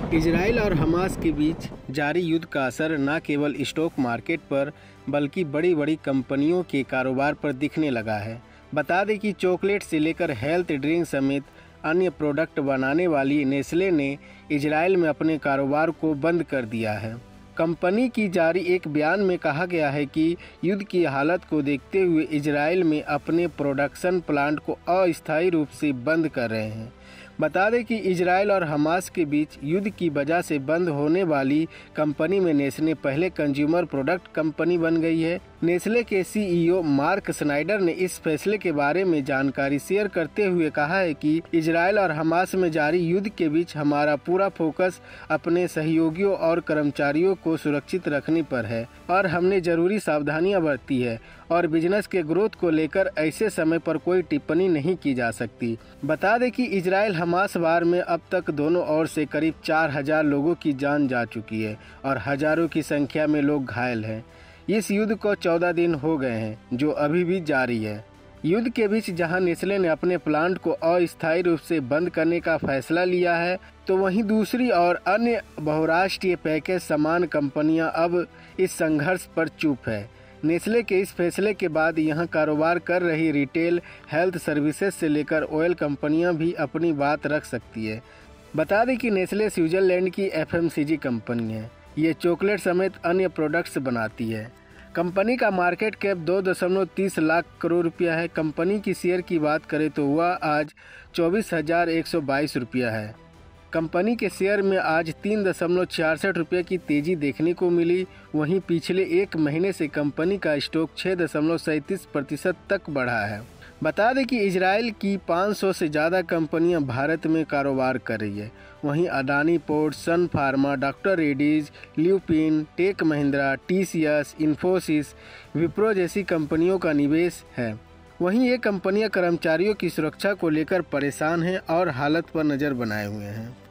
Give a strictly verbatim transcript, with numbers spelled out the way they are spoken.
Israel और Hamas के बीच जारी युद्ध का असर न केवल स्टॉक मार्केट पर बल्कि बड़ी बड़ी कंपनियों के कारोबार पर दिखने लगा है। बता दें कि चॉकलेट से लेकर हेल्थ ड्रिंक समेत अन्य प्रोडक्ट बनाने वाली नेस्ले ने इजराइल में अपने कारोबार को बंद कर दिया है। कंपनी की जारी एक बयान में कहा गया है कि युद्ध की हालत को देखते हुए इजराइल में अपने प्रोडक्शन प्लांट को अस्थायी रूप से बंद कर रहे हैं। बता दें कि इजराइल और हमास के बीच युद्ध की वजह से बंद होने वाली कंपनी में नेस्ले पहले कंज्यूमर प्रोडक्ट कंपनी बन गई है। नेस्ले के सीईओ मार्क स्नाइडर ने इस फैसले के बारे में जानकारी शेयर करते हुए कहा है कि इजराइल और हमास में जारी युद्ध के बीच हमारा पूरा फोकस अपने सहयोगियों और कर्मचारियों को सुरक्षित रखने पर है और हमने जरूरी सावधानियां बरती है और बिजनेस के ग्रोथ को लेकर ऐसे समय पर कोई टिप्पणी नहीं की जा सकती। बता दें कि इजराइल हमास वार में अब तक दोनों ओर से करीब चार हजार लोगों की जान जा चुकी है और हजारों की संख्या में लोग घायल हैं। इस युद्ध को चौदह दिन हो गए हैं जो अभी भी जारी है। युद्ध के बीच जहां नेस्ले ने अपने प्लांट को अस्थायी रूप से बंद करने का फैसला लिया है, तो वहीं दूसरी और अन्य बहुराष्ट्रीय पैकेज सामान कंपनियां अब इस संघर्ष पर चुप है। नेस्ले के इस फैसले के बाद यहां कारोबार कर रही रिटेल, हेल्थ सर्विसेज से लेकर ऑयल कंपनियां भी अपनी बात रख सकती है। बता दें कि नेस्ले स्विट्जरलैंड की एफएमसीजी कंपनी है। ये चॉकलेट समेत अन्य प्रोडक्ट्स बनाती है। कंपनी का मार्केट कैप दो दशमलव तीस लाख करोड़ रुपया है। कंपनी की शेयर की बात करें तो वह आज चौबीस हजार एक सौ बाईस रुपया है। कंपनी के शेयर में आज तीन दशमलव छियासठ रुपये की तेज़ी देखने को मिली। वहीं पिछले एक महीने से कंपनी का स्टॉक छः दशमलव सैंतीस प्रतिशत तक बढ़ा है। बता दें कि इजराइल की पाँच सौ से ज़्यादा कंपनियां भारत में कारोबार कर रही है। वहीं Adani port, Sun Pharma, doctor Reddy's, Lupin, Tech Mahindra, TCS, Infosys, Wipro जैसी कंपनियों का निवेश है। वहीं ये कंपनियां कर्मचारियों की सुरक्षा को लेकर परेशान हैं और हालत पर नज़र बनाए हुए हैं।